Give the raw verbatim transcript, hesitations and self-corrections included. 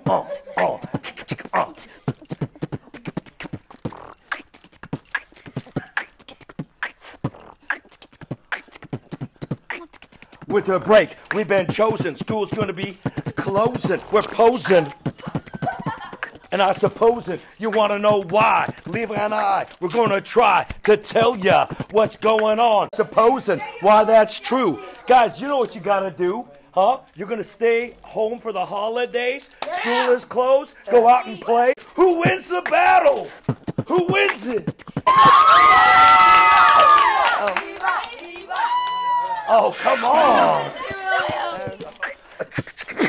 uh, uh, uh. Winter break, we've been chosen. School's gonna be closing. We're posing. And I suppose you want to know why. Levi and I, we're going to try to tell ya what's going on. Supposing why that's true. Guys, you know what you got to do, huh? You're going to stay home for the holidays. School is closed. Go out and play. Who wins the battle? Who wins it? Oh, come on.